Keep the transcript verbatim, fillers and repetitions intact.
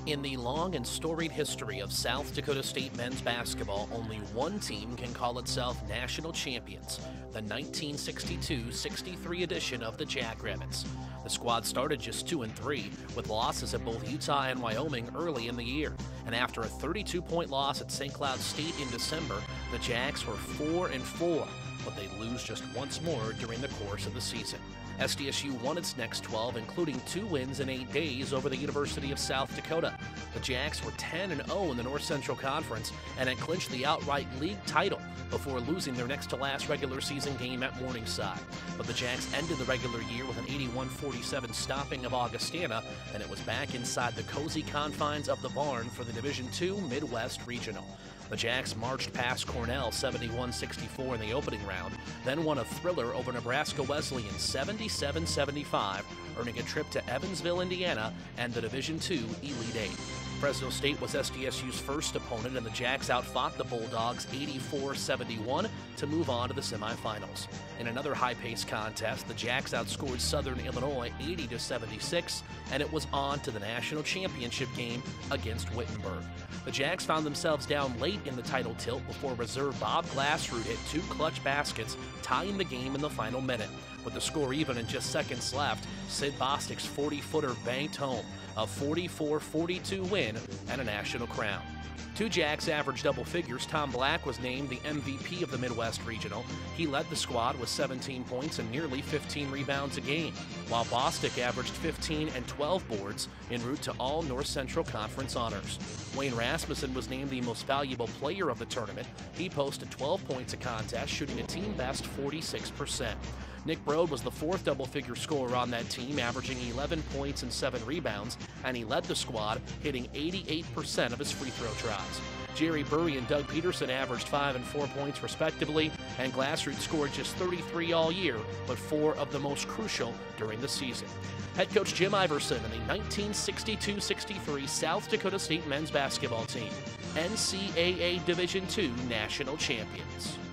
In the long and storied history of South Dakota State men's basketball, only one team can call itself national champions, the nineteen sixty-two sixty-three edition of the Jackrabbits. The squad started just two and three, with losses at both Utah and Wyoming early in the year. And after a thirty-two point loss at Saint Cloud State in December, the Jacks were four and four, but they lose just once more during the course of the season. S D S U won its next twelve, including two wins in eight days over the University of South Dakota. The Jacks were ten and oh in the North Central Conference and had clinched the outright league title before losing their next-to-last regular season game at Morningside. But the Jacks ended the regular year with an eighty-one forty-seven stopping of Augustana, and it was back inside the cozy confines of the barn for the Division two Midwest Regional. The Jacks marched past Cornell seventy-one sixty-four in the opening round, then won a thriller over Nebraska Wesleyan seventy-seven seventy-five, earning a trip to Evansville, Indiana, and the Division two Elite Eight. Fresno State was S D S U's first opponent, and the Jacks outfought the Bulldogs eighty-four seventy-one to move on to the semifinals. In another high-paced contest, the Jacks outscored Southern Illinois eighty to seventy-six, and it was on to the national championship game against Wittenberg. The Jacks found themselves down late in the title tilt before reserve Bob Glassroot hit two clutch baskets, tying the game in the final minute. With the score even and just seconds left, Sid Bostic's forty-footer banked home, a forty-four forty-two win and a national crown. Two Jacks averaged double figures. Tom Black was named the M V P of the Midwest Regional. He led the squad with seventeen points and nearly fifteen rebounds a game, while Bostic averaged fifteen and twelve boards en route to all North Central Conference honors. Wayne Rasmussen was named the most valuable player of the tournament. He posted twelve points a contest, shooting a team-best forty-six percent. Nick Brode was the fourth double-figure scorer on that team, averaging eleven points and seven rebounds, and he led the squad, hitting eighty-eight percent of his free throw tries. Jerry Burry and Doug Peterson averaged five and four points respectively, and Glassroot scored just thirty-three all year, but four of the most crucial during the season. Head coach Jim Iverson and the nineteen sixty-two sixty-three South Dakota State men's basketball team, N C A A Division two national champions.